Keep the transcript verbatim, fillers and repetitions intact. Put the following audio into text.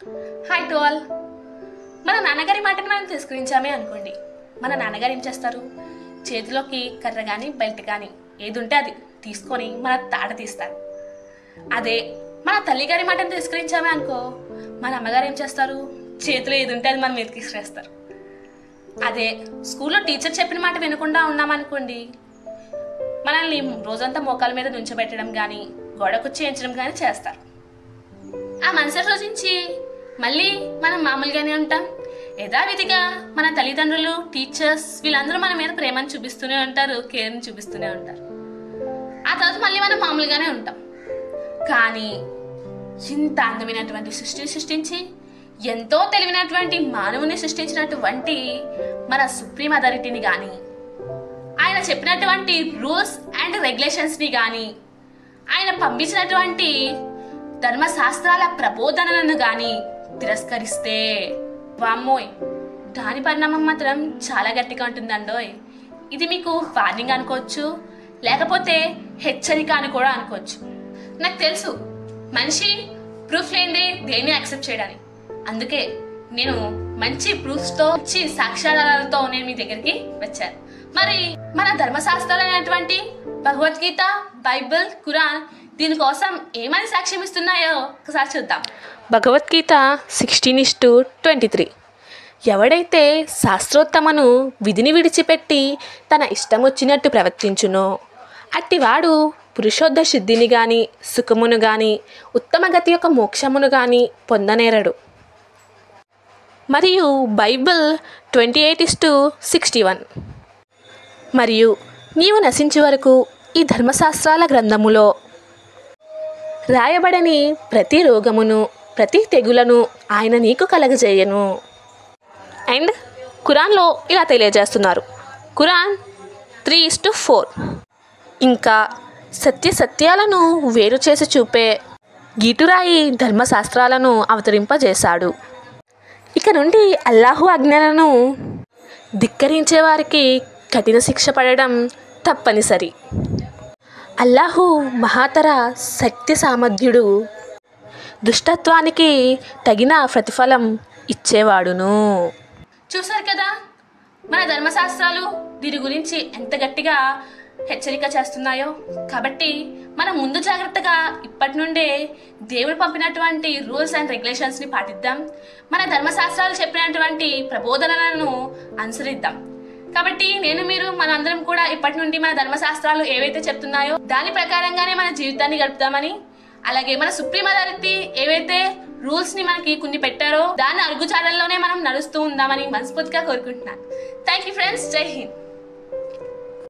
Hi to all. మన నాన్నగారి మాటని మనం తిరస్కరించామే అనుకోండి, మన నాన్నగారు ఏం చేస్తారు? చేతిలోకి కర్ర కానీ బెల్ట్ కానీ ఏది ఉంటే అది తీసుకొని మన తాట తీస్తారు. అదే మన తల్లిగారి మాటని తిరస్కరించామే అనుకో, మన అమ్మగారు ఏం చేస్తారు? చేతిలో ఏది ఉంటే అది మన మీదకి తీసుకురేస్తారు. అదే స్కూల్లో టీచర్ చెప్పిన మాట వినకుండా ఉన్నామనుకోండి, మనల్ని రోజంతా మోకాల మీద నుంచోబెట్టడం కానీ గోడకు చేయించడం కానీ చేస్తారు. ఆ మరుసటి రోజు నుంచి మళ్ళీ మనం మామూలుగానే ఉంటాం. యథావిధిగా మన తల్లిదండ్రులు, టీచర్స్ వీళ్ళందరూ మన మీద ప్రేమను చూపిస్తూనే ఉంటారు, కేర్ని చూపిస్తూనే ఉంటారు. ఆ తర్వాత మళ్ళీ మనం మామూలుగానే ఉంటాం. కానీ ఇంత అందమైనటువంటి సృష్టిని సృష్టించి ఎంతో తెలివినటువంటి మానవుని సృష్టించినటువంటి మన సుప్రీం అథారిటీని కానీ, ఆయన చెప్పినటువంటి రూల్స్ అండ్ రెగ్యులేషన్స్ని కానీ, ఆయన పంపించినటువంటి ధర్మశాస్త్రాల ప్రబోధనలను కానీ తిరస్కరిస్తే వామ్మోయ్, దాని పరిణామం మాత్రం చాలా గట్టిగా ఉంటుందండోయ్. ఇది మీకు వార్నింగ్ అనుకోవచ్చు, లేకపోతే హెచ్చరిక అని కూడా అనుకోవచ్చు. నాకు తెలుసు మనిషి ప్రూఫ్ లేనిదే దేన్ని యాక్సెప్ట్ చేయడానికి. అందుకే నేను మంచి ప్రూఫ్స్తో మంచి సాక్ష్యాధారాలతో నేను మీ దగ్గరికి వచ్చాను. మరి మన ధర్మశాస్త్రాలు అనేటువంటి భగవద్గీత, బైబిల్, ఖురాన్ దీనికోసం ఏమని సాక్ష్యం ఇస్తున్నాయో ఒకసారి చూద్దాం. Bhagavad Gita sixteen is to twenty three ఎవడైతే శాస్త్రోత్తమను విధిని విడిచిపెట్టి తన ఇష్టం వచ్చినట్టు ప్రవర్తించునో అట్టివాడు పురుషోద్ధ సిద్ధిని గాని, సుఖమును గాని, ఉత్తమగతి యొక్క మోక్షమును గాని పొందనేరడు. మరియు Bible twenty eight is to sixty one మరియు నీవు నశించే వరకు ఈ ధర్మశాస్త్రాల గ్రంథములో రాయబడని ప్రతి రోగమును, ప్రతి తెగులను ఆయన నీకు కలగజేయను. అండ్ ఖురాన్లో ఇలా తెలియజేస్తున్నారు, Quran three is to four ఇంకా సత్య సత్యాలను వేరు చేసి చూపే గీటురాయి ధర్మశాస్త్రాలను అవతరింపజేశాడు. ఇక నుండి అల్లాహు ఆజ్ఞలను ధిక్కరించే వారికి కఠిన శిక్ష పడడం తప్పనిసరి. అల్లాహు మహాతర శక్తి సామర్థ్యుడు, దుష్టత్వానికి తగిన ప్రతిఫలం ఇచ్చేవాడును. చూసారు కదా మన ధర్మశాస్త్రాలు దీని గురించి ఎంత గట్టిగా హెచ్చరిక చేస్తున్నాయో. కాబట్టి మనం ముందు జాగ్రత్తగా ఇప్పటి నుండే దేవుడు పంపినటువంటి రూల్స్ అండ్ రెగ్యులేషన్స్ని పాటిద్దాం. మన ధర్మశాస్త్రాలు చెప్పినటువంటి ప్రబోధనలను అనుసరిద్దాం. కాబట్టి నేను మీరు మనందరం కూడా ఇప్పటి నుండి మన ధర్మశాస్త్రాలు ఏవైతే చెప్తున్నాయో దాని ప్రకారంగానే మన జీవితాన్ని గడుపుతామని, అలాగే మన సుప్రీం అథారిటీ ఏవైతే రూల్స్ ని మనకి కొన్ని పెట్టారో దాని అడుగుజాడల్లోనే మనం నడుస్తూ ఉందామని మనస్ఫూర్తిగా కోరుకుంటున్నాను. Thank you friends. జై హింద్.